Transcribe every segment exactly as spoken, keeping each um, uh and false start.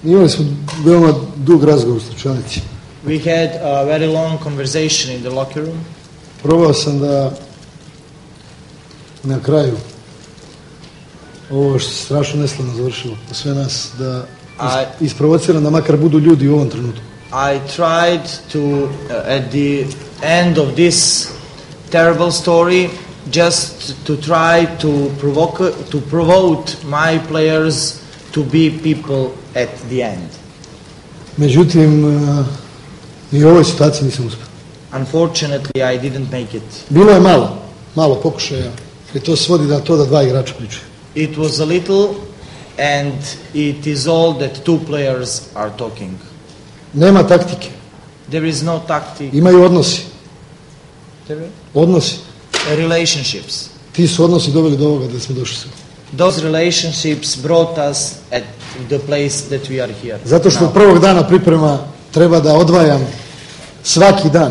Imali smo veoma dug razgovor u slučajnici. We had a very long conversation in the locker room. Probao sam da na kraju ovo što se strašno neslavno završilo po sve nas, da isprovociram da makar budu ljudi u ovom trenutku. I tried to, uh, at the end of this terrible story, just to try to provoke, to provoke my players to be people at the end. Međutim, uh, i u ovoj situaciji nisam uspio. Unfortunately, I didn't make it. Bilo je malo, malo pokušaja, i to svodi na to da dva igrača pričaju. It was a little, and it is all that two players are talking. Nema taktike. There is no tactic. Imaju odnosi. There? Odnosi. Relationships. Ti su odnosi doveli do ovoga da smo došli sve. Those relationships brought us at the place that we are here. Zato što od prvog dana priprema treba da odvajam svaki dan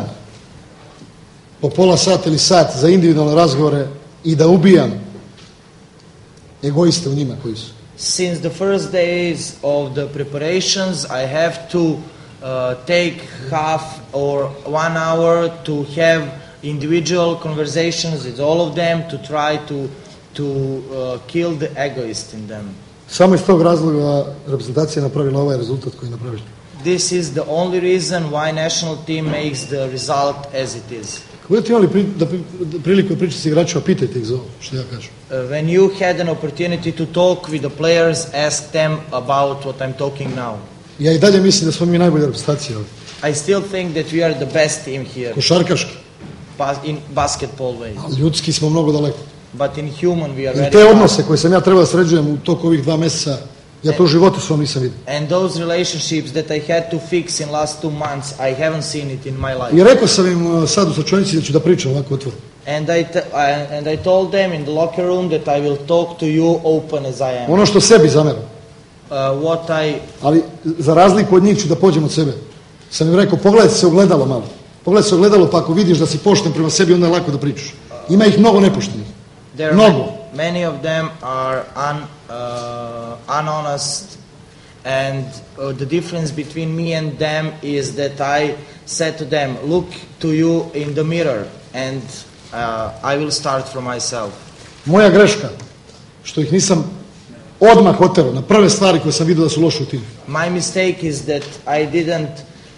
po pola sata ili sat za individualne razgovore i da ubijam egoiste u njima koji su. Since the first days of the preparations, I have to uh, take half or one hour to have individual conversations with all of them to try to to uh, kill the egoist in them. Samo iz tog razloga reprezentacija napravila ovaj rezultat koji je napravila. This is the only reason why national team makes the result as it is. Budete imali pri, da, da priliku da pričate s igračima, pitajte ih za ovo, što ja kažem. Uh, when you had an opportunity to talk with the players, ask them about what I'm talking now. Ja i dalje mislim da smo mi najbolja reprezentacija ovdje. I still think that we are the best team here. Košarkaški. Bas, in basketball way. A ljudski smo mnogo daleko. But in human we are very. I te odnose koje sam ja trebao da sređujem u toku ovih dva mjeseca, ja to u životu svom nisam vidio. And those relationships that I had to fix in last two months, I haven't seen it in my life. I rekao sam im sad u slučajnici da ću da pričam ovako otvoreno. And I, t I and I told them in the locker room that I will talk to you open as I am. Ono što sebi zameram. Uh, what I. Ali za razliku od njih ću da pođem od sebe. Sam im rekao, pogledaj se ogledalo malo. Pogledaj se ogledalo, pa ako vidiš da si pošten prema sebi, onda je lako da pričaš. Ima ih mnogo nepoštenih. Mnogo. Many of them are un, uh, unhonest, and uh, the difference between me and them is that I said to them, look to you in the mirror, and uh, I will start from myself. Moja greška, što ih nisam odmah oterao na prve stvari koje sam vidio da su loše u timu. My mistake is that I didn't.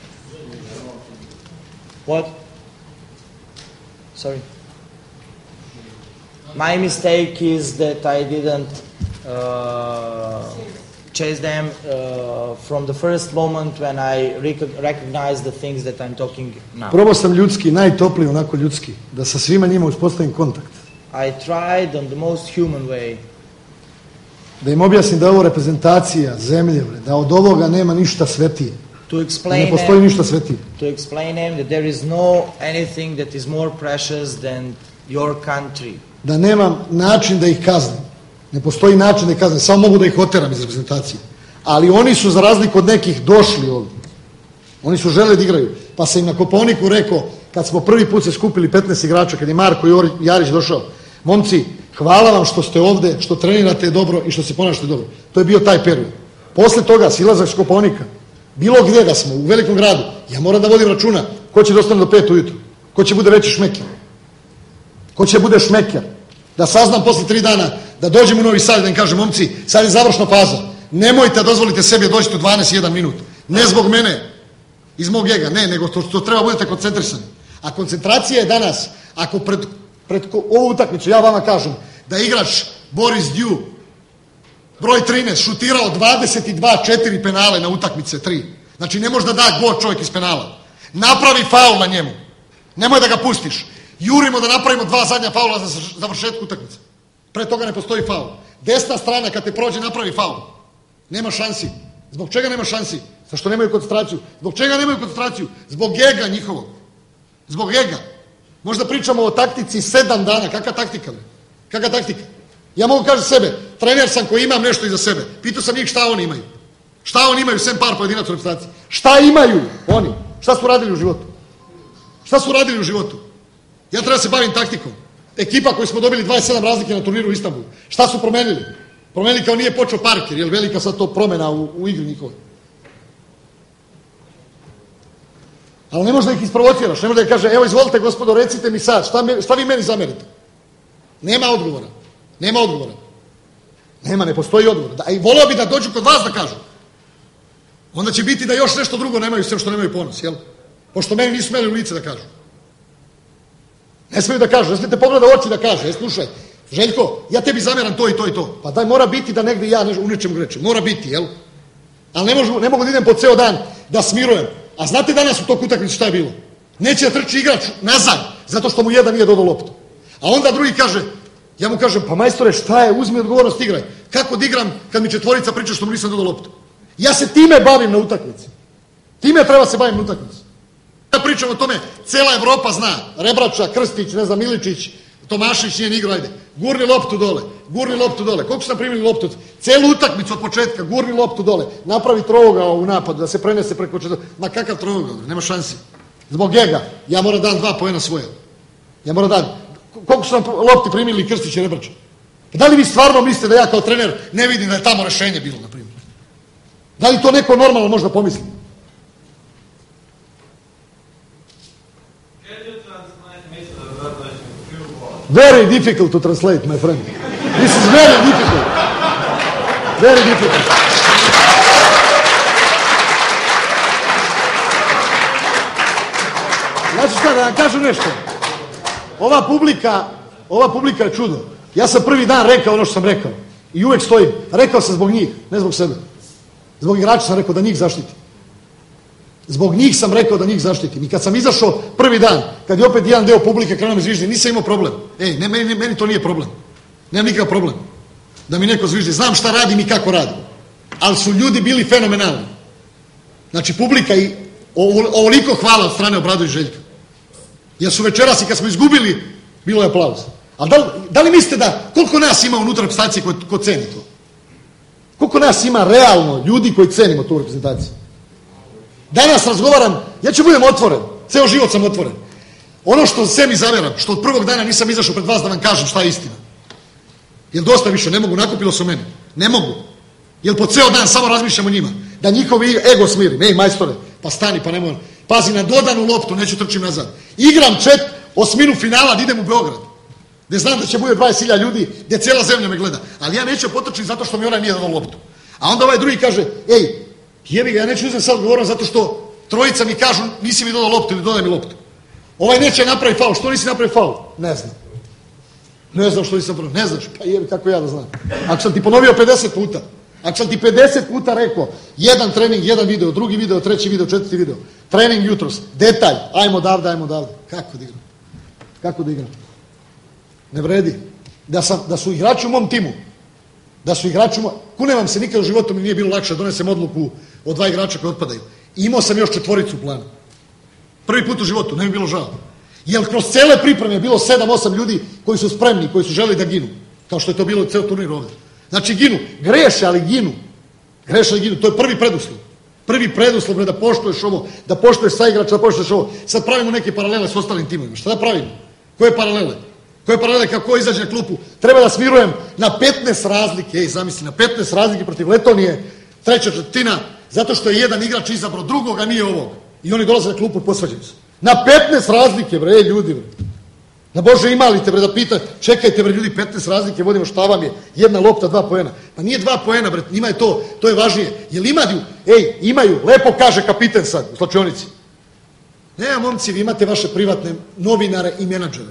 What? Sorry. My mistake is that I didn't uh, chase them uh, from the first moment when I rec recognize the things that I'm talking now. Probao sam ljudski, najtopliji, onako ljudski, da sa svima njima uspostavim kontakt. I tried on the most human way. Da im objasnim da je ovo reprezentacija zemlje, da od ovoga nema ništa svetije. To explain da ne postoji ništa svetije. To explain them that there is no anything that is more precious than your country. Da nemam način da ih kaznim. Ne postoji način da ih kaznim, samo mogu da ih oteram iz reprezentacije. Ali oni su, za razliku od nekih, došli ovdje. Oni su želeli da igraju. Pa sam im na Kopaoniku rekao, kad smo prvi put se skupili petnaest igrača, kad je Marko Jarić došao, momci, hvala vam što ste ovdje, što trenirate dobro i što se ponašate dobro. To je bio taj period. Posle toga, silazak s Kopaonika, bilo gdje da smo, u velikom gradu, ja moram da vodim računa ko će da ostane do pet ujutru, ko će bude veći šmeker, ko će bude šmeker, da saznam posle tri dana, da dođem u Novi Sad i da im kažem, momci, sad je završna faza, nemojte da dozvolite sebi dođete u dvanaest jedan minut, ne zbog mene, iz mog ega, ne, nego to, to treba budete koncentrisani. A koncentracija je danas, ako pred, pred ovu utakmicu ja vama kažem da igrač Boris Dju, broj trinaest, šutirao dvadeset dva četiri penale na utakmice tri. Znači ne može da da gol čovjek iz penala. Napravi faul na njemu. Nemoj da ga pustiš. Jurimo da napravimo dva zadnja faula za završetku utakmice. Pre toga ne postoji faul. Desna strana kad te prođe napravi faul. Nema šansi. Zbog čega nema šansi? Zašto nemaju koncentraciju? Zbog čega nemaju koncentraciju? Zbog ega njihovog. Zbog ega. Možda pričamo o taktici sedam dana. Kakva taktika? Kakva taktika? Ja mogu kažem sebe, trener sam koji imam nešto iza sebe. Pitao sam njih šta oni imaju. Šta oni imaju, sem par pojedinaca u reprezentaciji. Šta imaju oni? Šta su radili u životu? Šta su radili u životu? Ja treba se bavim taktikom. Ekipa koju smo dobili dvadeset sedam razlike na turniru u Istanbulu. Šta su promenili? Promenili kao nije počeo Parker, jer velika sad to promena u, u igri njihove. Ali ne može da ih isprovociraš, ne može da ih kaže, evo izvolite gospodo, recite mi sad, šta, me, šta vi meni zamerite? Nema odgovora. Nema odgovora. Nema, ne postoji odgovor. Da, i volio bi da dođu kod vas da kažu. Onda će biti da još nešto drugo nemaju, sve što nemaju ponos, jel? Pošto meni nisu smeli u lice da kažu. Ne smiju da kažu, ne smijete pogleda u oči da kaže, e, slušaj, Željko, ja tebi zameram to i to i to. Pa daj, mora biti da negdje ja u nečemu grečem. Mora biti, jel? Ali ne, možu, ne mogu da idem po ceo dan da smirujem. A znate danas u tog utakmicu šta je bilo? Neće da trči igrač nazad, zato što mu jedan nije dodao loptu. A onda drugi kaže, ja mu kažem, pa majstore, šta je, uzmi odgovornost, igraj. Kako da igram kad mi četvorica priča što mu nisam dodao loptu? Ja se time bavim na utakmici. Time treba se bavim na utakmici. Ja pričam o tome, cela Evropa zna. Rebrača, Krstić, ne znam, Miličić, Tomašić nije ni igrao, ajde. Gurni loptu dole, gurni loptu dole. Koliko su nam primili loptu? Celu utakmicu od početka, gurni loptu dole. Napravi trougao u napadu, da se prenese preko četvrta. Ma kakav trougao, nema šansi. Zbog njega, ja moram dan dva poena svoje. Ja moram dan. Koliko su nam lopti primili Krstić i Rebrača? Da li vi stvarno mislite da ja kao trener ne vidim da je tamo rešenje bilo, na primjer? Da li to neko normalno možda pomisli? Very difficult to translate, my friend. This is very difficult. Very difficult. Znači šta, da vam kažem nešto. Ova publika, ova publika je čudo. Ja sam prvi dan rekao ono što sam rekao. I uvek stojim. Rekao sam zbog njih, ne zbog sebe. Zbog igrača sam rekao da njih zaštiti. Zbog njih sam rekao da njih zaštitim. I kad sam izašao prvi dan, kad je opet jedan deo publike krenuo me zviždi, nisam imao problem. Ej, ne, meni, meni to nije problem. Nemam nikakav problem. Da mi neko zviždi. Znam šta radim i kako radim. Ali su ljudi bili fenomenalni. Znači, publika i ovoliko hvala od strane Obradović Željka. Jer su večeras i kad smo izgubili, bilo je aplauz. Ali da li, da li mislite da, koliko nas ima unutar reprezentacije ko, ko ceni to? Koliko nas ima realno ljudi koji cenimo tu reprezentaciju? Danas razgovaram, ja ću budem otvoren, ceo život sam otvoren. Ono što se mi zameram, što od prvog dana nisam izašao pred vas da vam kažem šta je istina. Jer dosta više, ne mogu, nakupilo se meni. Ne mogu. Jer po ceo dan samo razmišljam o njima. Da njihovi ego smirim. Ej, majstore, pa stani, pa nemoj. Pazi na dodanu loptu, neću trčim nazad. Igram čet, osminu finala, da idem u Beograd. Gde znam da će bude dvadeset hiljada ljudi, gde cijela zemlja me gleda. Ali ja neću potrčim zato što mi onaj nije dao loptu. A onda ovaj drugi kaže, ej, jebi ga, ja neću uzeti sad odgovornost zato što trojica mi kažu nisi mi dodao loptu ili dodaj mi loptu. Ovaj neće napravi faul, što nisi napravi faul? Ne znam. Ne znam što nisam napravio, ne znaš, pa jebi, kako ja da znam. Ako sam ti ponovio pedeset puta, ako sam ti pedeset puta rekao, jedan trening, jedan video, drugi video, treći video, četvrti video, trening jutros, detalj, ajmo odavde, ajmo odavde. Kako da igram? Kako da igram? Ne vredi. Da, sam, da su igrači u mom timu, da su igrači u mom... Kune vam se, nikad u životu mi nije bilo lakše da donesem odluku od dva igrača koji otpadaju. I imao sam još četvoricu u planu. Prvi put u životu, ne mi bilo žao. Jer kroz cele pripreme je bilo sedam osam ljudi koji su spremni, koji su želi da ginu. Kao što je to bilo ceo turnir ovdje. Znači ginu. Greše, ali ginu. Greše, ali ginu. To je prvi preduslov. Prvi preduslov je da poštuješ ovo, da poštuješ sa igrača, da poštuješ ovo. Sad pravimo neke paralele s ostalim timovima. Šta da pravimo? Koje paralele? Koje paralele kako izađe na klupu? Treba da smirujem na petnaest razlike, ej, zamisli, na petnaest razlike protiv Letonije, treća četvrtina, zato što je jedan igrač izabrao drugog, a nije ovog. I oni dolaze na klupu i posvađaju se. Na petnaest razlike, bre, ej, ljudi, bre. Na Bože, imali te, bre, da pita, čekajte, bre, ljudi, petnaest razlike, vodimo, šta vam je, jedna lopta, dva poena. Pa nije dva poena, bre, njima je to, to je važnije. Jel imaju, ej, imaju, lepo kaže kapiten sad, u slačionici. Ne, momci, vi imate vaše privatne novinare i menadžere.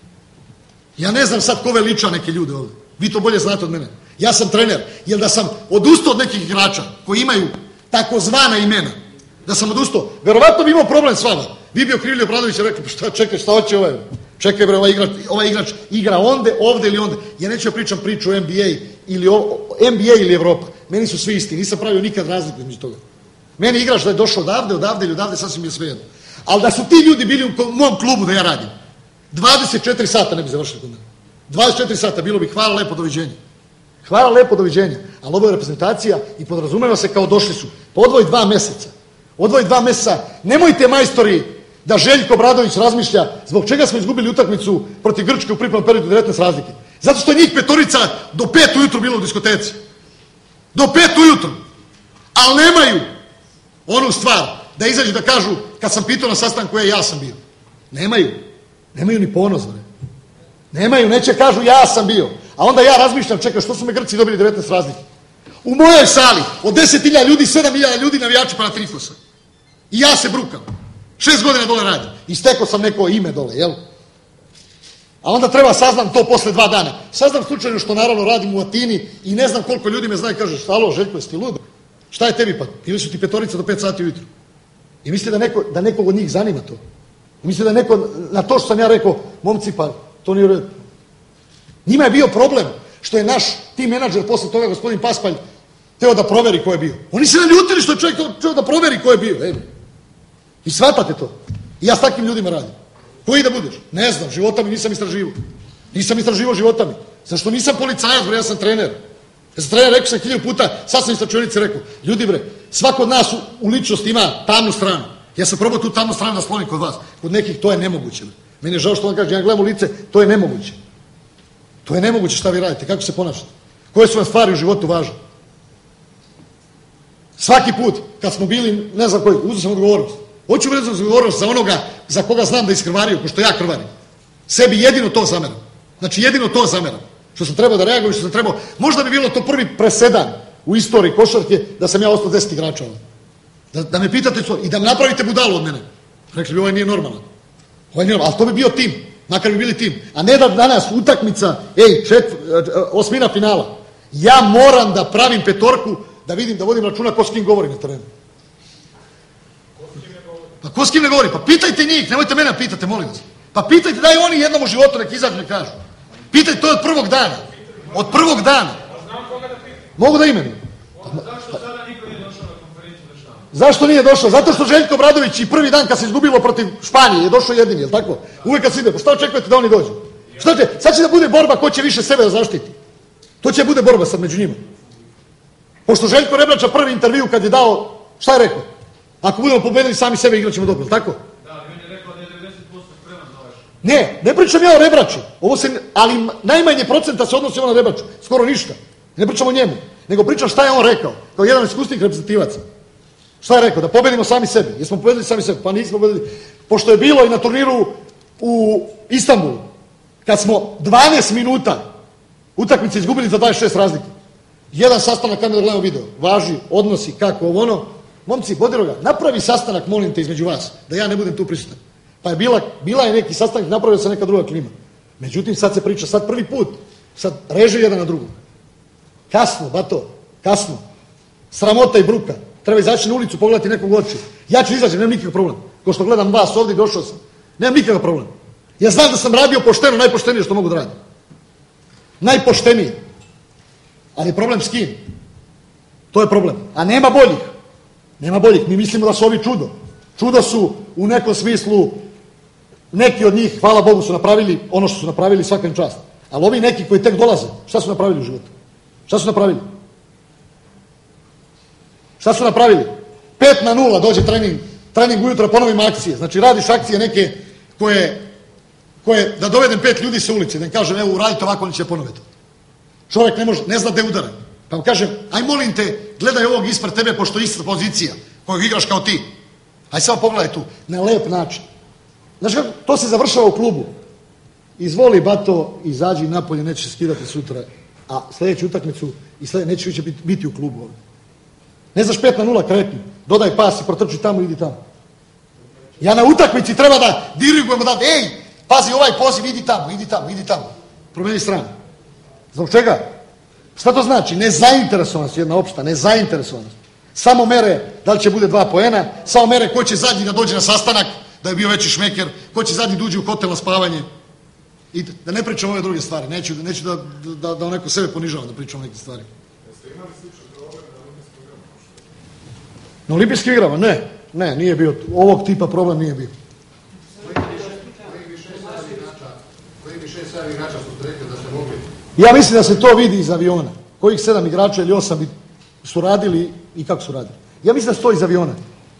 Ja ne znam sad ko veliča neke ljude ovdje. Vi to bolje znate od mene. Ja sam trener. Jer da sam odustao od nekih igrača koji imaju takozvana imena, da sam odustao, verovatno bi imao problem s vama. Vi bi okrivili Obradovića i rekli, pa šta, čekaj, šta hoće ovaj? Čekaj, bre, ovaj igrač, ovaj igrač igra onde, ovde ili onde. Ja neću pričam priču o N B A ili o, N B A ili Evropa. Meni su svi isti. Nisam pravio nikad razliku između toga. Meni igrač da je došao odavde, odavde ili odavde, sasvim je svejedno. Ali da su ti ljudi bili u mom klubu da ja radim, dvadeset četiri sata ne bi završili kod mene. dvadeset četiri sata, bilo bi hvala lepo, doviđenja. Hvala lepo, doviđenja. Ali ovo je reprezentacija i podrazumeva se kao došli su. Pa odvoji dva meseca. Odvoji dva meseca. Nemojte, majstori, da Željko Obradović razmišlja zbog čega smo izgubili utakmicu protiv Grčke u pripremnom periodu devetnaest razlike. Zato što je njih petorica do pet ujutru bilo u diskoteci. Do pet ujutru. Ali nemaju onu stvar. da izađu da kažu, kad sam pitao na sastanku, je, ja sam bio. Nemaju. Nemaju ni ponos, bre. Nemaju, neće kažu, ja sam bio. A onda ja razmišljam, čekaj, što su me Grci dobili devetnaest razlike? U mojoj sali, od deset hiljada ljudi, sedam hiljada ljudi navijači Panathinaikosa. I ja se brukam. Šest godina dole radim. I stekao sam neko ime dole, jel? A onda treba saznam to posle dva dana. Saznam slučajno što naravno radim u Atini i ne znam koliko ljudi me zna i kaže, alo, Željko, jesi ti lud? Šta je tebi pa? Ili su ti petorica do pet sati ujutru. I misli da, neko, da nekog od njih zanima to. I misli da neko, na to što sam ja rekao, momci, pa to nije u redu. Njima je bio problem što je naš tim menadžer posle toga, gospodin Paspalj, teo da proveri ko je bio. Oni se naljutili što je čovjek teo da proveri ko je bio. Ej. I shvatate to. I ja s takvim ljudima radim. Koji da budeš? Ne znam, života mi nisam istraživo. Nisam istraživo života mi. Zašto nisam policajac, bre, ja sam trener. Ja sam trener, rekao sam hiljadu puta, sad sam istračionice rekao, ljudi bre, svako od nas u, u ličnosti ima tamnu stranu. Ja sam probao tu tamnu stranu da sklonim kod vas. Kod nekih to je nemoguće. Bre. Meni je žao što vam kaže, ja gledam u lice, to je nemoguće. To je nemoguće šta vi radite, kako se ponašate. Koje su vam stvari u životu važne. Svaki put, kad smo bili, ne znam koji, uzeo sam odgovornost. Hoću uzeti odgovornost za onoga za koga znam da iskrvario, ko što ja krvarim. Sebi jedino to zameram. Znači jedino to zameram. Što sam trebao da reagujem, što sam trebao. Možda bi bilo to prvi presedan u istoriji košarke da sam ja ostao deset igrača. Da, da me pitate to i da me napravite budalu od mene. Rekli bi, ovaj nije normalan. Ovaj nije normalan, ali to bi bio tim. Makar bi bili tim. A ne da danas utakmica, ej, čet, osmina finala. Ja moram da pravim petorku, da vidim, da vodim računa ko s kim govori na terenu. Pa ko s kim ne govori? Pa pitajte njih, nemojte mene pitate, molim vas. Pa pitajte, daj oni jednom u životu nek izađu, ne kažu. Pitajte to od prvog dana. Od prvog dana. Mogu da imenujem. Zašto sada niko nije došao na konferenciju za štampu? Zašto nije došao? Zato što Željko Obradović i prvi dan kad se izgubilo protiv Španije je došao jedini, je li tako? Uvijek kad se ide, pa šta očekujete da oni dođu? Šta će? Sad će da bude borba ko će više sebe da zaštiti. To će bude borba sad među njima. Pošto Željko Rebrača prvi intervju kad je dao, šta je rekao? Ako budemo pobedili sami sebe igraćemo dobro, tako? Da, ali on je rekao da je devedeset posto spreman za vaš. Ne, ne pričam ja o Rebraču, ovo se, ali najmanje procenta se odnosi na Rebraču, skoro ništa. Ne pričam o njemu, nego pričam šta je on rekao, kao jedan od iskusnih reprezentativaca. Šta je rekao? Da pobedimo sami sebe. Jesmo pobedili sami sebe? Pa nismo pobedili. Pošto je bilo i na turniru u Istanbulu, kad smo dvanaest minuta utakmice izgubili za dvadeset šest razlike. Jedan sastanak, kada gledamo video, važi, odnosi, kako, ovo ono. Momci, Bodiroga, napravi sastanak, molim te, između vas, da ja ne budem tu prisutan. Pa je bila, bila je neki sastanak, napravio se neka druga klima. Međutim, sad se priča, sad prvi put, sad reže jedan na drugog. Kasno, bato, kasno. Sramota i bruka. Treba izaći na ulicu, pogledati nekog u oči. Ja ću izaći, nemam nikakav problem. Ko što gledam vas ovdje, došao sam. Nemam nikakav problem. Ja znam da sam radio pošteno, najpoštenije što mogu da radim. Najpoštenije. Ali je problem s kim? To je problem. A nema boljih. Nema boljih. Mi mislimo da su ovi čudo. Čudo su u nekom smislu, neki od njih, hvala Bogu, su napravili ono što su napravili, svaka im čast. Ali ovi neki koji tek dolaze, šta su napravili u životu? Šta su napravili? Šta su napravili? pet na nula dođe trening, trening ujutro, ponovim akcije. Znači radiš akcije neke koje, koje da dovedem pet ljudi sa ulice, da im kažem, evo uradite ovako, oni će ponoviti. Čovjek ne može, ne zna gde udara. Pa vam kažem, aj molim te, gledaj ovog ispred tebe, pošto je ista pozicija koju igraš kao ti. Aj samo pogledaj tu, na lep način. Znaš kako, to se završava u klubu. Izvoli, bato, izađi napolje, neće se skidati sutra, a sljedeću utakmicu i sljedeće neće više biti, biti u klubu ovdje. Ne znaš, pet na nula kretni, dodaj pas i protrči tamo, idi tamo. Ja na utakmici treba da dirigujemo, da, ej, pazi ovaj poziv, idi tamo, idi tamo, idi tamo. Promeni stranu. Zbog čega? Šta to znači? Nezainteresovanost, jedna opšta, nezainteresovanost. Samo mere da li će bude dva poena, samo mere ko će zadnji da dođe na sastanak, da je bio veći šmeker, ko će zadnji dođe u hotel na spavanje. I da ne pričam ove druge stvari, neću, neću da, da, da neko sebe ponižavam da pričam neke stvari. Jeste imali sličan problem Na na olimpijskim igrama? olimpijskim igrama? Ne, ne, nije bio, ovog tipa problem nije bio. Koji bi šest sedam igrača su rekli da ste mogli? Ja mislim da se to vidi iz aviona. Kojih sedam igrača ili osam bi su radili i kako su radili. Ja mislim da se to iz aviona.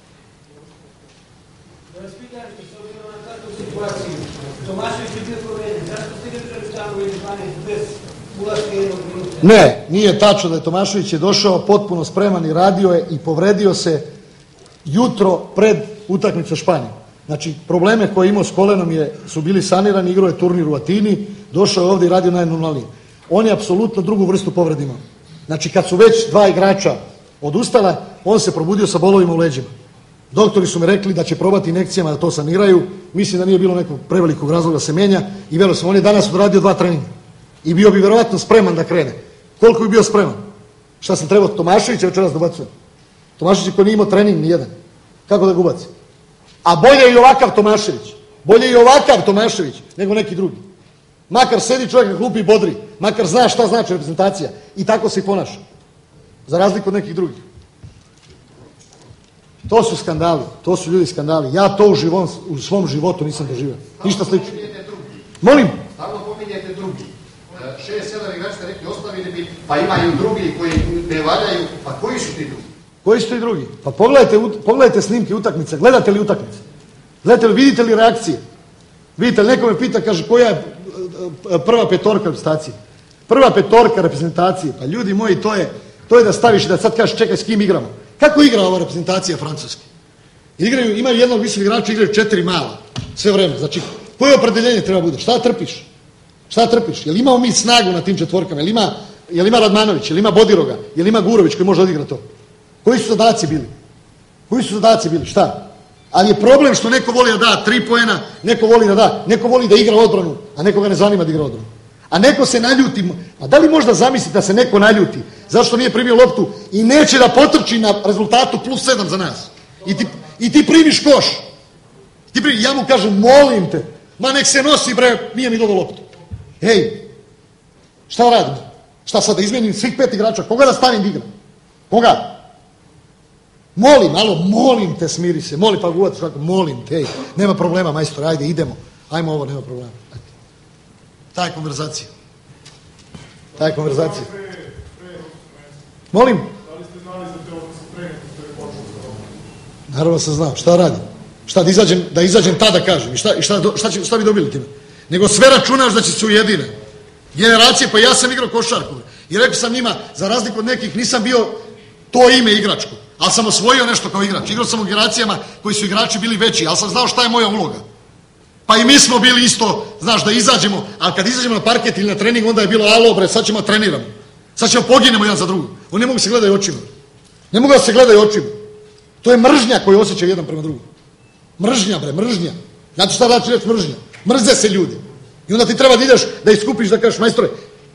Da vas pitam, s obzirom na takvu situaciju, Tomašević je bio poveden, zašto ste ga držali tamo u dvanaest bez ulaska jednog minuta? Ne, nije tačno da je Tomašević je došao potpuno spreman i radio je i povredio se jutro pred utakmicu Španije. Znači, probleme koje je imao s kolenom je, su bili sanirani, igrao je turnir u Atini, došao je ovdje i radio najnormalnije. On je apsolutno drugu vrstu povrede imao. Znači, kad su već dva igrača odustala, on se probudio sa bolovima u leđima. Doktori su mi rekli da će probati injekcijama da to saniraju. Mislim da nije bilo nekog prevelikog razloga da se mijenja i vjerujem sam, on je danas odradio dva treninga. I bio bi vjerovatno spreman da krene. Koliko bi bio spreman? Šta sam trebao Tomaševića večeras dobacuje? Tomašević koji nije imao trening ni jedan. Kako da ga ubaci? A bolje je i ovakav Tomašević. Bolje je i ovakav Tomašević nego neki drugi. Makar sedi čovjek na klupi i bodri. Makar zna šta znači reprezentacija. I tako se i ponaša. Za razliku od nekih drugih. To su skandali. To su ljudi skandali. Ja to u, život, u svom životu nisam doživio. Ništa slično. Molim? Stalno pominjete drugi. Šest, sedam igrača ste rekli ostavili bi, pa imaju drugi koji ne valjaju. Pa koji su ti drugi? Koji su ti drugi? Pa pogledajte, pogledajte snimke utakmice. Gledate li utakmice? Gledate li, vidite li reakcije? Vidite li, neko me pita, kaže, koja je prva petorka reprezentacije? Prva petorka reprezentacije. Pa ljudi moji, to je, to je da staviš i da sad kažeš, čekaj, s kim igramo? Kako igra ova reprezentacija Francuske? Igraju, imaju jednog visokog igrača, igraju četiri mala. Sve vreme. Znači, koje opredeljenje treba bude? Šta trpiš? Šta trpiš? Jel imamo mi snagu na tim četvorkama? Jel ima, jel ima Radmanović? Jel ima Bodiroga? Jel ima Gurović koji može odigrati to? Koji su zadaci bili? Koji su zadaci bili? Šta? Ali je problem što neko voli da da tri poena, neko voli da da, neko voli da igra odbranu, a nekoga ne zanima da igra odbranu. A neko se naljuti. A da li možda zamisliti da se neko naljuti? Zašto nije primio loptu i neće da potrči na rezultatu plus sedam za nas? I ti, i ti primiš koš. Ti primi, ja mu kažem, molim te, ma nek se nosi bre, nije mi dodao loptu. Hej, šta radim? Šta sad da izmenim svih pet igrača? Koga da stavim da igra? Koga? Molim, alo, molim te, smiri se, molim, pa guvati svako, molim te, nema problema, majstor, ajde, idemo, ajmo ovo, nema problema. Ajde. Taj konverzacija. Taj konverzacija. Molim? Da li ste znali za te odnosno trening koji je počeo? Naravno sam znao, šta radim? Šta da izađem, da izađem tada kažem, i šta, i šta, šta, će, šta bi dobili time? Nego sve računaš da će se ujedine. Generacije, pa ja sam igrao košarku. I rekao sam njima, za razliku od nekih, nisam bio to ime igračko. Ali sam osvojio nešto kao igrač. Igrao sam u generacijama koji su igrači bili veći, ali sam znao šta je moja uloga. Pa i mi smo bili isto, znaš, da izađemo, ali kad izađemo na parket ili na trening, onda je bilo, alo bre, sad ćemo treniramo. Sad ćemo poginemo jedan za drugo. Oni ne mogu se gledaju očima. Ne mogu da se gledaju očima. To je mržnja koju osjećaju jedan prema drugom. Mržnja bre, mržnja. Znate šta znači reći mržnja? Mrze se ljudi. I onda ti treba da ideš, da iskupiš, da kažeš, majstore,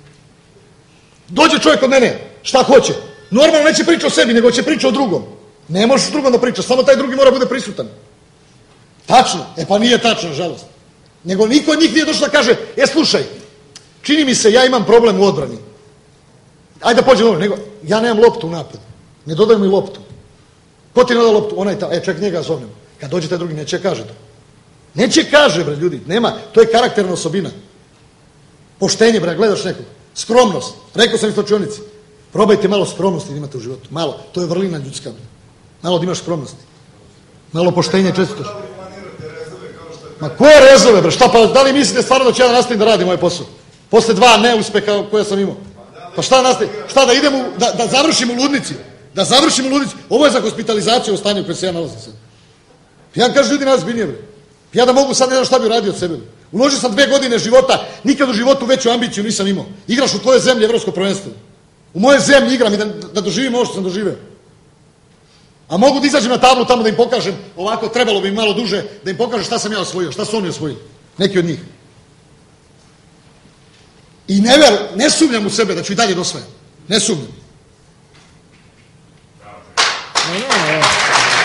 dođe čovjek od mene, šta hoće? Normalno neće pričati o sebi, nego će pričati o drugom. Ne možeš drugom da pričaš, samo taj drugi mora bude prisutan. Tačno? E pa nije tačno, žalost. Nego niko od njih nije došao da kaže, e slušaj, čini mi se, ja imam problem u odbrani. Ajde da pođem ovo, nego, ja nemam loptu u napadu. Ne dodaj mi loptu. Ko ti ne da loptu? Onaj tamo, e ček njega zovnem. Kad dođe taj drugi, neće kaže to. Neće kaže, bre, ljudi, nema, to je karakterna osobina. Poštenje, bre, gledaš nekog. Skromnost, rekao sam i stočionici. Probajte malo skromnosti da imate u životu. Malo, to je vrlina ljudska. Malo da imaš skromnosti. Malo poštenja čestitoš. Ma koje rezove, bre? Šta pa, da li mislite stvarno da ću ja da nastavim da radim ovaj posao? Posle dva neuspeha koje sam imao. Pa šta nastavim? Šta da idem u, da, da završim u ludnici? Da završim u ludnici? Ovo je za hospitalizaciju u stanju u kojem se ja nalazim sad. Ja kažem ljudi najzbiljnije, bre. Ja da mogu sad ne znam šta bi uradio od sebe. Uložio sam dve godine života, nikad u životu veću ambiciju nisam imao. Igraš u tvojoj zemlji evropsko prvenstvo. U moje zemlji igram i da, da doživim ovo što sam doživeo. A mogu da izađem na tablu tamo da im pokažem, ovako trebalo bi im malo duže, da im pokažem šta sam ja osvojio, šta su oni osvojili. Neki od njih. I ne, ver, ne sumnjam u sebe da ću i dalje dosvajam. Ne sumnjam. Ne, ne, ne.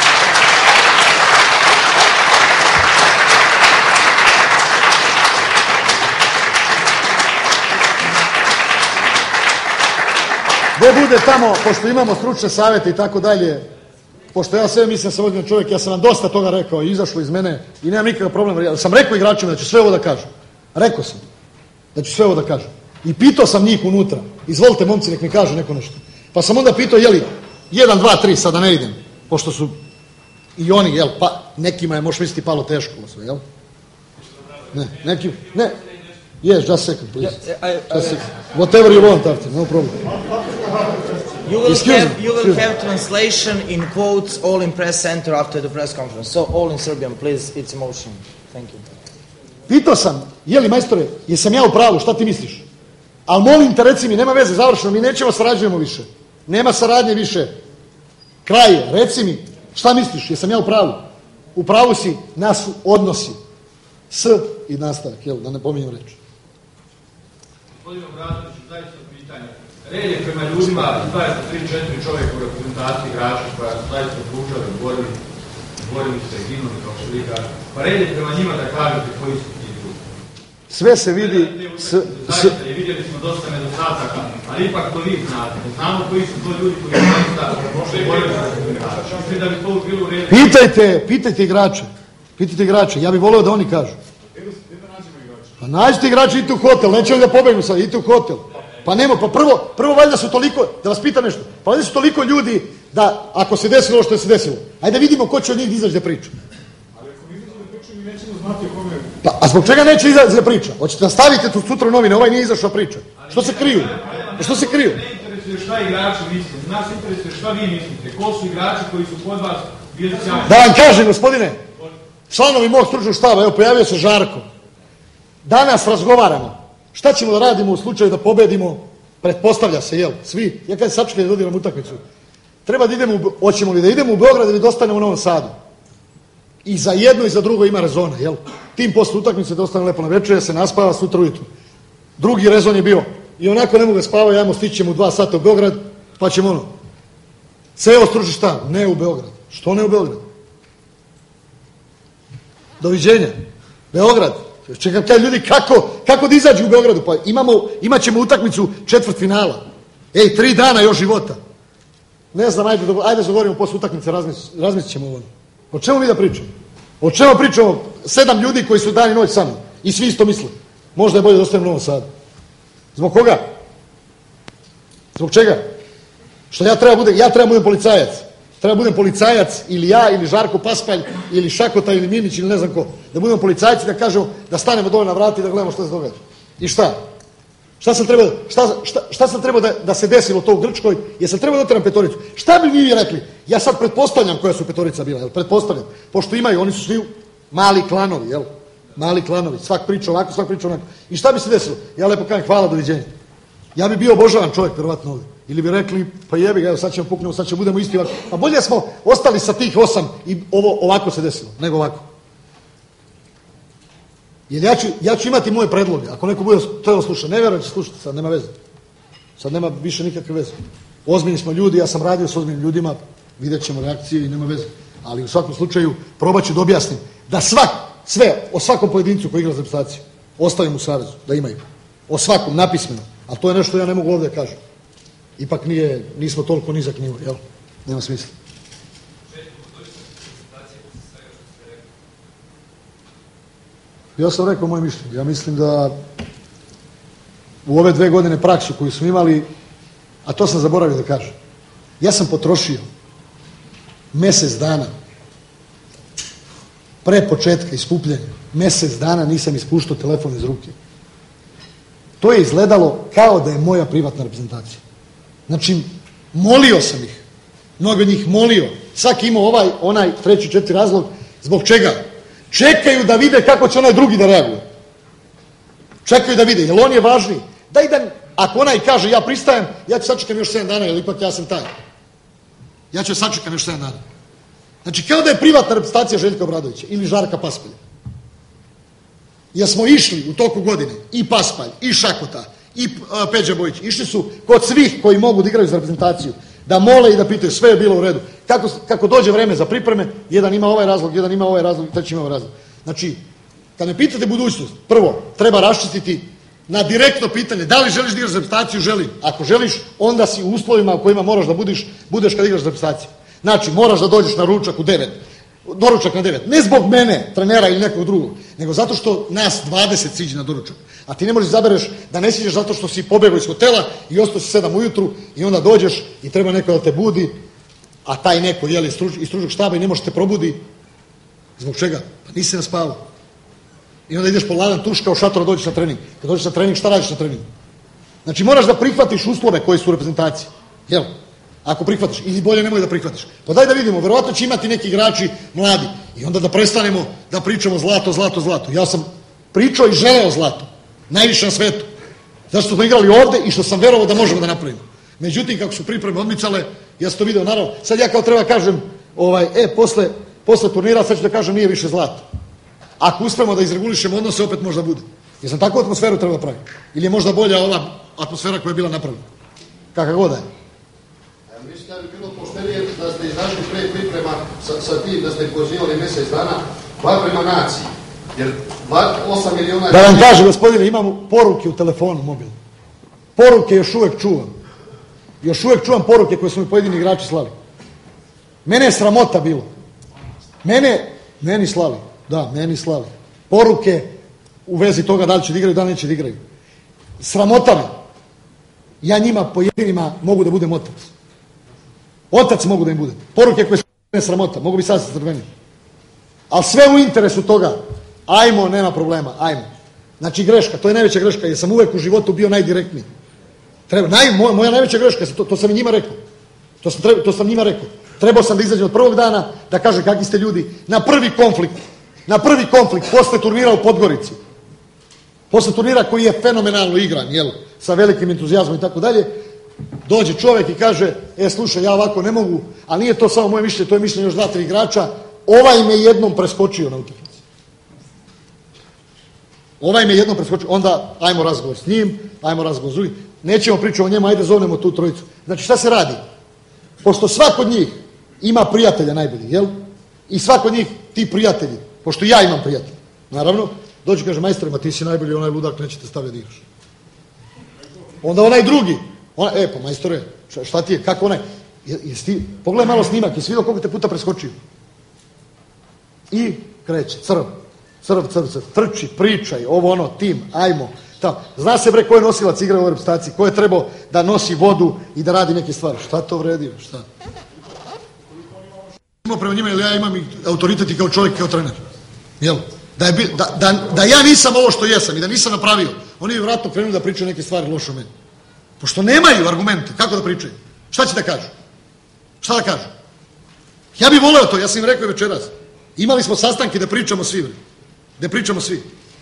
Gde bude tamo, pošto imamo stručne savjete i tako dalje, pošto ja sve mislim da sam ozbiljan čovjek, ja sam vam dosta toga rekao i izašlo iz mene i nemam nikakav problem. Ja sam rekao igračima da ću sve ovo da kažem. Rekao sam da ću sve ovo da kažem. I pitao sam njih unutra, izvolite momci, nek mi kažu neko nešto. Pa sam onda pitao, jeli, jedan, dva, tri, sada ne idem, pošto su i oni, jel, pa nekima je, možeš misliti, palo teško, jel? Ne, neki, ne. Yes, just a second, please. Just a second. Whatever you want, Arthur, no problem. You will Excuse have me, you will excuse me. have translation in quotes all in press center after the press conference. So all in Serbian, please. It's emotion. Thank you. Pitao sam, je li majstore, jesam ja u pravu, šta ti misliš? Ali molim te, reci mi, nema veze, završeno, mi nećemo sarađujemo više. Nema saradnje više. Kraj je, reci mi, šta misliš, jesam ja u pravu? U pravu si, nas su odnosi. S i nastavak, jel, da ne pominjem reč. Gospodin Obradoviću, zaista pitanje. Red je prema ljudima, izdvajate tri četiri čovjeka u reprezentaciji igrača koja su zaista služali, borili, borili se, ginuli, kao što vi kažete. Pa red je prema njima da kažete koji su ti ljudi. Sve se vidi... S, s, zaista, i vidjeli smo dosta nedostataka, ali ipak to vi znate. Znamo koji su to ljudi koji su zaista borili za reprezentaciju. Mislim da bi to bilo u redu. pitajte, pitajte igrače. Pitajte igrače, ja bih volio da oni kažu. Pa nađite igrače, idite u hotel, neće da pobegnu sad, idite u hotel. Pa nemo, pa prvo, prvo valjda su toliko, da vas pitam nešto, pa valjda su toliko ljudi da ako se desilo ovo što je se desilo, ajde da vidimo ko će od njih izaći da priča. Ali ako mi izaći da priča, mi nećemo znati o kome... Pa, a zbog čega neće izaći da priča? Hoćete da stavite tu sutra u novine, ovaj nije izašao priča. Što se kriju? Pa što se kriju? Ne interesuje šta igrači misle, nas interesuje šta vi mislite, ko su igrači koji su kod vas bili sjajni. Da vam kažem, gospodine, članovi mog stručnog štaba, evo pojavio se Žarko. Danas razgovaramo. Šta ćemo da radimo u slučaju da pobedimo? Pretpostavlja se, jel? Svi. Ja kad sačekaj da dodiram utakmicu. Treba da idemo, u, hoćemo li da idemo u Beograd ili da ostanemo u Novom Sadu? I za jedno i za drugo ima rezona, jel? Tim posle utakmice da ostane lepo na večer, ja se naspava sutra ujutru. Drugi rezon je bio, i onako ne mogu da spava, ajmo stići ćemo u dva sata u Beograd, pa ćemo ono. Ceo stručni štab, ne u Beograd. Što ne u Beograd? Doviđenja. Beograd. Čekam kaj ljudi, kako, kako da izađu u Beogradu? Pa imamo, imat ćemo utakmicu četvrt finala. Ej, tri dana još života. Ne znam, ajde, ajde se govorimo posle utakmice, razmislit, razmislit ćemo ovo. O čemu mi da pričamo? O čemu pričamo? Sedam ljudi koji su dan i noć sa mnom. I svi isto misle. Možda je bolje da ostavim u Novom Sadu. Zbog koga? Zbog čega? Što ja treba budem, ja treba budem policajac. Treba budem policajac ili ja, ili Žarko Paspalj, ili Šakota, ili Minić, ili ne znam ko. Da budemo policajci, da kažemo, da stanemo dole na vrati i da gledamo što se događa. I šta? Šta sam trebao, šta, šta, šta sam trebao da, da se desilo to u Grčkoj? Jesam trebao da oteram petoricu? Šta bi vi rekli? Ja sad pretpostavljam koja su petorica bila, jel? Pretpostavljam. Pošto imaju, oni su svi mali klanovi, jel? Mali klanovi. Svak priča ovako, svak priča onako. I šta bi se desilo? Ja lepo kažem, hvala, doviđenja. Ja bi bio obožavan čovjek, vjerovatno ovdje. Ili bi rekli, pa jebi ga, evo sad ćemo puknemo, sad ćemo budemo isti ovako. Pa bolje smo ostali sa tih osam i ovo ovako se desilo, nego ovako. Jer ja ću, ja ću imati moje predloge. Ako neko bude to sluša, ne vjerujem će slušati, sad nema veze. Sad nema više nikakve veze. Ozbiljni smo ljudi, ja sam radio s ozbiljnim ljudima, vidjet ćemo reakcije i nema veze. Ali u svakom slučaju probat ću da objasnim da svak, sve, o svakom pojedincu koji igra za reprezentaciju, ostavim u savezu, da imaju. O svakom, napismeno. A to je nešto ja ne mogu ovdje da kažem. Ipak nije, nismo toliko nizak nivo, jel? Nema smisla. Ja sam rekao moje mišljenje. Ja mislim da u ove dve godine praksu koju smo imali, a to sam zaboravio da kažem, ja sam potrošio mjesec dana pre početka iskupljanja, mjesec dana nisam ispuštao telefon iz ruke. To je izgledalo kao da je moja privatna reprezentacija. Znači, molio sam ih. Mnogo od njih molio. Svaki imao ovaj, onaj, treći, četiri razlog. Zbog čega? Čekaju da vide kako će onaj drugi da reaguje. Čekaju da vide, jer on je važniji. Daj da, ako onaj kaže ja pristajem, ja ću sačekam još sedam dana, jer ipak ja sam taj. Ja ću sačekam još sedam dana. Znači, kao da je privatna reprezentacija Željka Obradovića ili Žarka Paspalja. Jer smo išli u toku godine i Paspalj, i Šakota, i Peđa Bojić. Išli su kod svih koji mogu da igraju za reprezentaciju, da mole i da pitaju, sve je bilo u redu. Kako, kako dođe vreme za pripreme, jedan ima ovaj razlog, jedan ima ovaj razlog, treći ima ovaj razlog. Znači, kad me pitate budućnost, prvo, treba raščistiti na direktno pitanje, da li želiš da igraš za reprezentaciju? Želim. Ako želiš, onda si u uslovima u kojima moraš da budiš, budeš kad igraš za reprezentaciju. Znači, moraš da dođeš na ručak u devet. Doručak na devet. Ne zbog mene, trenera ili nekog drugog, nego zato što nas dvadeset siđe na doručak. A ti ne možeš zabereš da ne siđeš zato što si pobegao iz hotela i ostao si sedam ujutru i onda dođeš i treba neko da te budi, a taj neko jeli iz stručnog štaba i ne može te probudi. Zbog čega? Pa nisi naspavao. I onda ideš po ladan tuš kao šatora dođeš na trening. Kad dođeš na trening, šta radiš na treningu? Znači moraš da prihvatiš uslove koji su u reprezentaciji. Jel? Ako prihvatiš, ili bolje nemoj da prihvatiš. Pa daj da vidimo, verovatno će imati neki igrači mladi i onda da prestanemo da pričamo zlato, zlato, zlato. Ja sam pričao i želeo zlato, najviše na svetu. Zašto smo igrali ovde i što sam verovao da možemo da napravimo. Međutim, kako su pripreme odmicale, ja sam to video, naravno, sad ja kao treba kažem, ovaj, e, posle, posle turnira, sad ću da kažem, nije više zlato. Ako uspemo da izregulišemo odnose, opet možda bude. Jer sam takvu atmosferu treba da pravim. Ili je možda bolja ova atmosfera koja je bila napravljena. Kakva god je. Mislim da bi bilo poštenije da ste izašli pre priprema sa, sa tim, da ste ih pozivali mjesec dana, bar prema naciji. Jer osam miliona... Da vam kažem, gospodine, imamo poruke u telefonu mobilno. Poruke još uvek čuvam. Još uvek čuvam poruke koje su mi pojedini igrači slali. Mene je sramota bilo. Mene, meni slali. Da, meni slali. Poruke u vezi toga da li će da igraju, da li neće da igraju. Sramota me. Ja njima pojedinima mogu da budem otac. Otac mogu da im budem. Poruke koje su me sramota. Mogu bi sad se crveniti. Ali sve u interesu toga. Ajmo, nema problema. Ajmo. Znači greška. To je najveća greška. Jer sam uvek u životu bio najdirektniji. Treba, naj, moja, moja najveća greška, to, to sam i njima rekao. To sam, treba, to sam njima rekao. Trebao sam da izađem od prvog dana, da kažem kakvi ste ljudi. Na prvi konflikt. Na prvi konflikt, posle turnira u Podgorici. Posle turnira koji je fenomenalno igran, jel? Sa velikim entuzijazmom i tako dalje. Dođe čovjek i kaže, e, slušaj, ja ovako ne mogu, ali nije to samo moje mišljenje, to je mišljenje još dva, tri igrača. Ovaj me jednom preskočio na utakmici. Ovaj me jednom preskočio, onda ajmo razgovor s njim, ajmo razgovor s drugim. Nećemo pričati o njemu, ajde zovnemo tu trojicu. Znači šta se radi? Pošto svako od njih ima prijatelja najboljih, jel? I svako od njih, ti prijatelji, pošto ja imam prijatelja, naravno, dođe i kaže, majstorima, ti si najbolji, onaj ludak neće te stavljati da igraš. Onda onaj drugi, ona, e pa majstore, šta, šta ti je, kako onaj, jesi ti, pogledaj malo snimak, jesi vidio koliko te puta preskočio? I kreće, crv, crv, crv, crv, trči, pričaj, ovo ono, tim, ajmo. Ta. Zna se bre ko je nosilac igre u ovoj reprezentaciji, ko je trebao da nosi vodu i da radi neke stvari. Šta to vredi? Šta? Imamo prema njima, jer ja imam i autoritet i kao čovjek i kao trener. Jel? Da, je, da, da, da ja nisam ovo što jesam i da nisam napravio, oni bi vratno krenuli da pričaju neke stvari loše o meni. Pošto nemaju argumente, kako da pričaju? Šta će da kažu? Šta da kažu? Ja bih voleo to, ja sam im rekao i večeras. Imali smo sastanke da pričamo svi, bre. Da pričamo svi.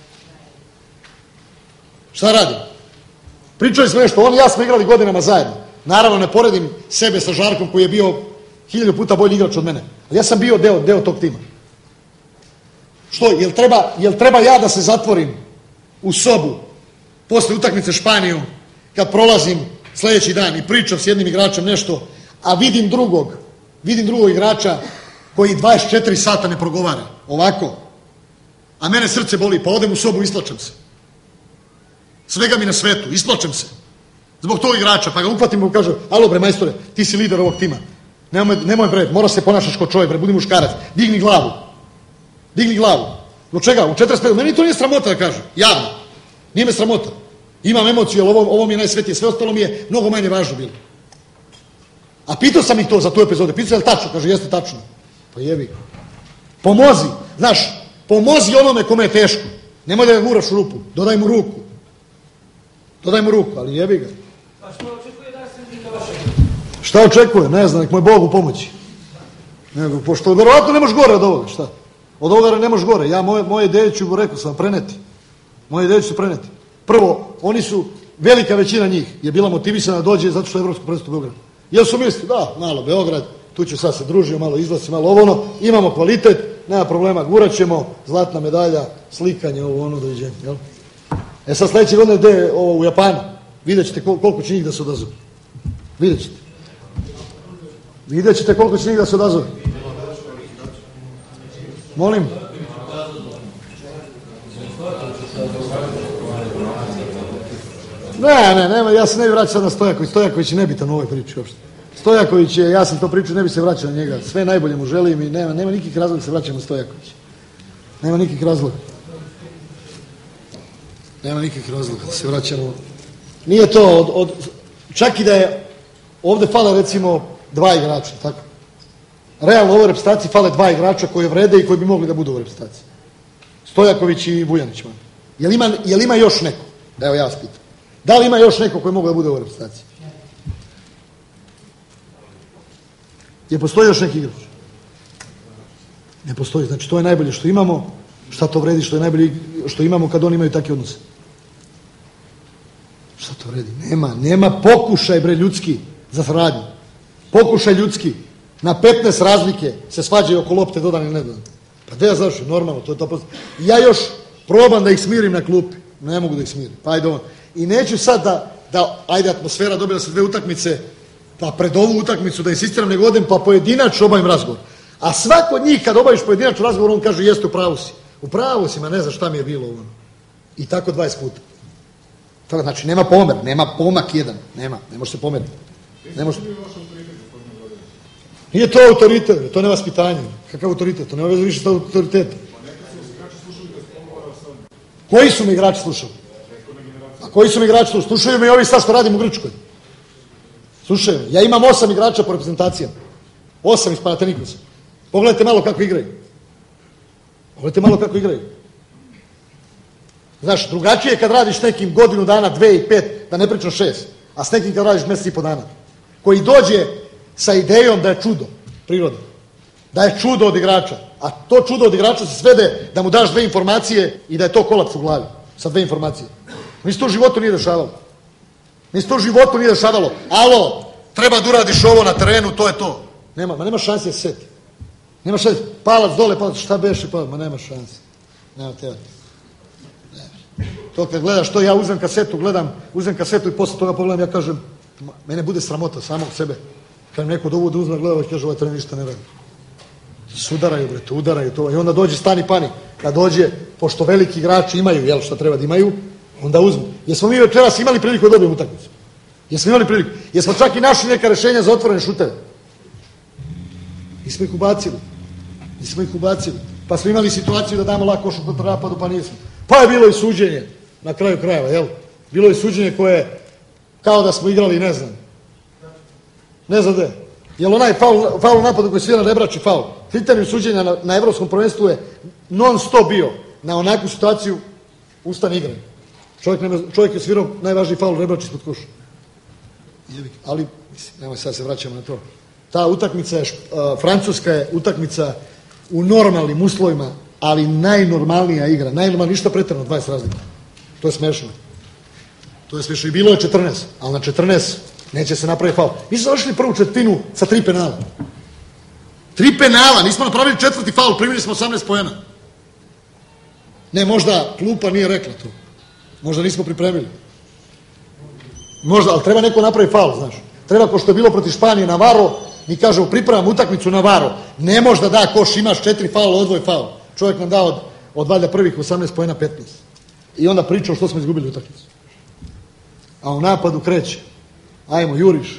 Šta radim? Pričali smo nešto, on i ja smo igrali godinama zajedno. Naravno ne poredim sebe sa Žarkom koji je bio hiljadu puta bolji igrač od mene. Ali ja sam bio deo, deo tog tima. Što, jel treba, jel treba ja da se zatvorim u sobu posle utakmice Španiju kad prolazim sljedeći dan i pričam s jednim igračem nešto, a vidim drugog, vidim drugog igrača koji dvadeset četiri sata ne progovara. Ovako. A mene srce boli, pa odem u sobu i isplačem se. Svega mi na svetu, isplačem se. Zbog tog igrača, pa ga uhvatim i kaže, alo bre majstore, ti si lider ovog tima. Nemoj, nemoj bre, moraš se ponašaš kao čovjek, bre, budi muškarac. Digni glavu. Digni glavu. Do čega? U četrdeset pet. Meni to nije sramota da kažem. Javno. Nije me sramota. Imam emociju, jer ovo, ovo mi je najsvetije. Sve ostalo mi je mnogo manje važno bilo. A pitao sam ih to za tu epizode. Pitao sam je li tačno? Kaže, jeste tačno. Pa jebi. Pomozi. Znaš, pomozi onome kome je teško. Nemoj da ga guraš u rupu. Dodaj mu ruku. Dodaj mu ruku, ali jebi ga. Pa što očekuje da se za vaše? Šta očekuje? Ne znam, nek mu je Bog u pomoći. Nego, pošto verovatno ne možeš gore od ovoga, šta? Od ovoga ne možeš gore. Ja moje, moje ideje ću, rekao sam, preneti. Moje ideje ću se preneti. Prvo, oni su, velika većina njih je bila motivisana da dođe zato što je Evropsko prvenstvo u Beogradu. Jel su mislili, da, malo Beograd, tu ću sad se družio, malo izlazi, malo ovo ono, imamo kvalitet, nema problema, gurat ćemo, zlatna medalja, slikanje, ovo ono, doviđenje, jel? E sad sljedeće godine gde je ovo u Japanu, vidjet ćete koliko će njih da se odazovu. Vidjet ćete. Vidjet ćete koliko će njih da se odazovu. Molim? Ne, ne, nema, ja se ne bi vraćao sad na Stojaković. Stojaković je nebitan u ovoj priči uopšte. Stojaković je, ja sam to pričao, ne bi se vraćao na njega. Sve najbolje mu želim i nema, nema nikakvih razloga da se vraćamo na Stojakovića. Nema nikakvih razloga. Nema nikakvih razloga da se vraćamo. Nije to od, od, čak i da je ovde fale recimo dva igrača, tako? Realno u ovoj reprezentaciji fale dva igrača koji vrede i koji bi mogli da budu u ovoj reprezentaciji. Stojaković i Vujanić. Jel ima, jel ima još neko? Evo ja vas pitam. Da li ima još neko koji mogu da bude u ovoj reprezentaciji? Je postoji još neki igrač? Ne postoji. Znači to je najbolje što imamo. Šta to vredi što je najbolje što imamo kad oni imaju takve odnose? Šta to vredi? Nema, nema pokušaj bre ljudski za saradnju. Pokušaj ljudski. Na petnaest razlike se svađaju oko lopte dodan ili ne dodan. Pa da ja završim, normalno, to je to posto. Ja još probam da ih smirim na klupi. Ne mogu da ih smirim. Pa ajde on. I neću sad da, da ajde atmosfera, dobila se dve utakmice, pa pred ovu utakmicu da insistiram, nego odem pa pojedinačno obavim razgovor. A svako od njih kad obaviš pojedinačno razgovor, on kaže jeste u pravu si. U pravu si, ma ne znaš šta mi je bilo ono. I tako dvadeset puta. To znači nema pomer, nema pomak jedan. Nema, ne može se pomeriti. Ne može. Nije to autoritet, to ne vaspitanje. Kakav autoritet? To nema veze više sa autoritetom. Koji su mi igrači slušali? A koji su mi igrači slušali? Slušaju me i ovi sad što radim u Grčkoj. Slušaju me. Ja imam osam igrača po reprezentacijama. Osam iz Panathinaikosa. Pogledajte malo kako igraju. Pogledajte malo kako igraju. Znaš, drugačije je kad radiš nekim godinu dana, dve i pet, da ne pričam šest. A s nekim kad radiš mjesec i po dana. Koji dođe sa idejom da je čudo prirode. Da je čudo od igrača. A to čudo od igrača se svede da mu daš dve informacije i da je to kolaps u glavi. Sa dve informacije. Mi se to u životu nije dešavalo. Mi se to u životu nije dešavalo. Alo, treba da uradiš ovo na terenu, to je to. Nema, ma nema šanse da se seti. Nema šanse. Palac dole, palac, šta beše palac? Ma nema šanse. Nema teba. To kad gledaš to, ja uzem kasetu, gledam, uzem kasetu i posle toga pogledam, ja kažem, mene bude sramota samog sebe. Kad neko dovu da uzme, gleda, kaže, ovaj trener ništa ne radi. Sudaraju, bre, to udaraju to. I onda dođe stani panik. Kad dođe, pošto veliki igrači imaju, jel, šta treba da imaju, onda uzmu. Jesmo mi večeras imali priliku da dobijemo utakmicu? Jesmo imali priliku? Jesmo čak i našli neka rešenja za otvorene šuteve? Nismo ih ubacili. Nismo ih ubacili. Pa smo imali situaciju da damo lako košu kontra napadu, pa nismo. Pa je bilo i suđenje, na kraju krajeva, jel? Bilo je suđenje koje, kao da smo igrali, ne znam. Ne znam gde. Jel onaj faul, faul napadu koji svira Rebrač i faul? Kriterij suđenja na, na evropskom prvenstvu je non stop bio na onakvu situaciju ustane igre. Čovjek, nema, čovjek je svirao najvažniji faul Rebrač ispod koša. Ali, mislim, nemoj sad se vraćamo na to. Ta utakmica je, uh, Francuska je utakmica u normalnim uslovima, ali najnormalnija igra. Najnormalnija, ništa pretjerano, dvadeset razlika. To je smešno. To je smešno. I bilo je četrnaest, ali na četrnaest neće se napraviti faul. Mi smo završili prvu četvrtinu sa tri penala. Tri penala, nismo napravili četvrti faul, primili smo osamnaest poena. Ne, možda klupa nije rekla to. Možda nismo pripremili. Možda, ali treba neko napravi faul, znaš. Treba, ko što je bilo protiv Španije, Navarro, mi kažemo, pripremam utakmicu Navarro. Ne može da da koš, imaš četiri faula, odvoj faul. Čovjek nam da od, od valjda prvih osamnaest poena petnaest. I onda pričao što smo izgubili utakmicu. A u napadu kreće. Ajmo, juriš.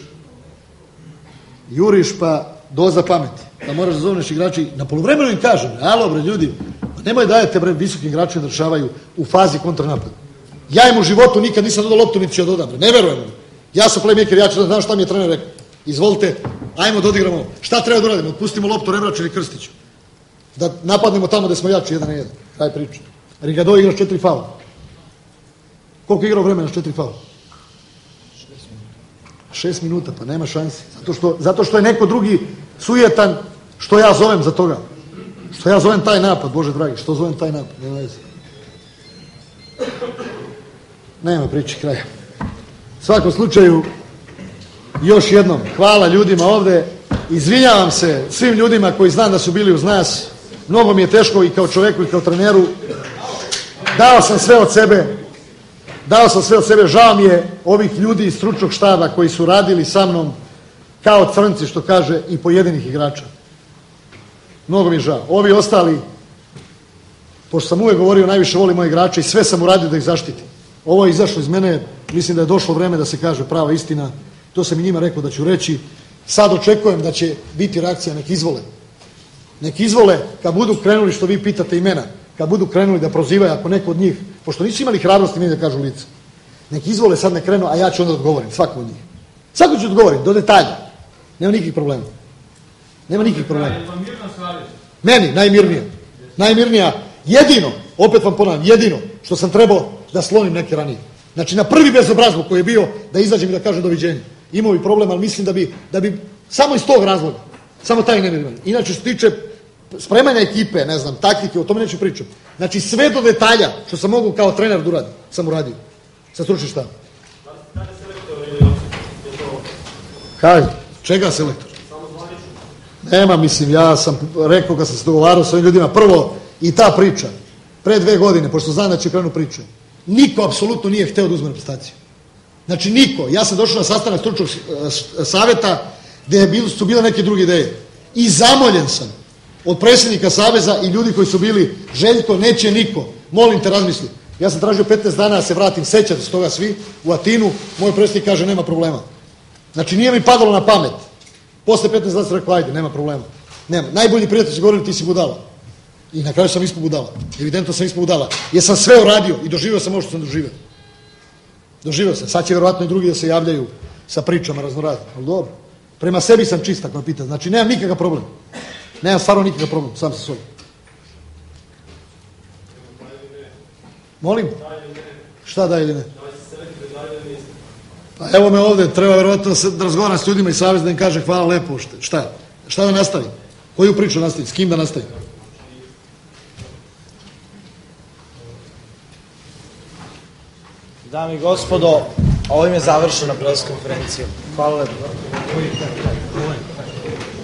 Juriš pa doza pameti. Da moraš da zovneš igrači. Na poluvremenu im kažem, alo bre ljudi, nemoj dajete bre visokim igračima da rešavaju u fazi kontranapada. Ja im u životu nikad nisam dodao loptu, niti ću ja dodam. Ne verujem. Ja sam playmaker, ja ću da znam šta mi je trener rekao. Izvolite, ajmo da odigramo. Šta treba da uradimo? Pustimo loptu Rebraču ili Krstiću. Da napadnemo tamo gde smo jači, jedan na jedan. Kaj priča? Rigado igraš četiri faula. Koliko je igrao vremena s četiri faula? Šest minuta, pa nema šansi. Zato što, zato što je neko drugi sujetan, što ja zovem za toga. Što ja zovem taj napad, Bože dragi, što zovem taj napad? Nema veze. Nema priče kraja. U svakom slučaju, još jednom, hvala ljudima ovde. Izvinjavam se svim ljudima koji znam da su bili uz nas. Mnogo mi je teško i kao čoveku i kao treneru. Dao sam sve od sebe. Dao sam sve od sebe. Žao mi je ovih ljudi iz stručnog štaba koji su radili sa mnom kao crnci, što kaže, i pojedinih igrača. Mnogo mi je žao. Ovi ostali, pošto sam uvek govorio, najviše volim moje igrače i sve sam uradio da ih zaštitim. Ovo je izašlo iz mene, mislim da je došlo vreme da se kaže prava istina. To sam i njima rekao da ću reći. Sad očekujem da će biti reakcija, nek izvole. Nek izvole, kad budu krenuli, što vi pitate imena, kad budu krenuli da prozivaju, ako neko od njih, pošto nisu imali hrabrosti meni da kažu lice, nek izvole, sad ne krenu, a ja ću onda odgovorim, svakom od njih. Svako ću odgovorim, do detalja. Nema nikakvih problema. Nema nikakvih problema. Meni, najmirnija. Najmirnija, jedino, opet vam ponavljam, jedino što sam trebao da slonim neke ranije. Znači, na prvi bezobrazluk koji je bio, da izađem i da kažem doviđenja. Imao bi problem, ali mislim da bi, da bi samo iz tog razloga, Samo taj nemir imam. Inače, što se tiče spremanja ekipe, ne znam, taktike, o tome neću pričati. Znači, sve do detalja, što sam mogu kao trener da uradim, sam uradio. Sa stručnim štabom. Kaj? Čega selektor? Nema, mislim, ja sam rekao kad sam se dogovarao s ovim ljudima, prvo i ta priča, pre dve godine, pošto znam da će krenu priče, niko apsolutno nije hteo da uzme reprezentaciju. Znači, niko. Ja sam došao na sastanak stručnog saveta gde su bile neke druge ideje. I zamoljen sam od predsjednika Saveza i ljudi koji su bili Željko, neće niko. Molim te, razmisli. Ja sam tražio petnaest dana da se vratim, sećate se toga svi, u Atinu. Moj predsjednik kaže, nema problema. Znači, nije mi padalo na pamet. Posle petnaest dana sam rekao, ajde, nema problema. Nema. Najbolji prijatelj su govorili, ti si budala. I na kraju sam ispod budala. Evidentno sam ispod budala. Jer sam sve uradio i doživio sam ovo što sam doživio. Doživio sam. Sad će vjerovatno i drugi da se javljaju sa pričama raznoraznim. Ali dobro. Prema sebi sam čist, ako me pita. Znači, nemam nikakav problem. Nemam stvarno nikakav problem, sam sa svojim. Molim? Šta da ili ne? Pa evo me ovde, treba vjerovatno da, se, da razgovaram s ljudima i savez da im kaže hvala lepo. Šta? Šta da nastavim? Koju priču nastavim? S kim da nastavim? Dame i gospodo, ovim je završena preskonferencija. Hvala lepo.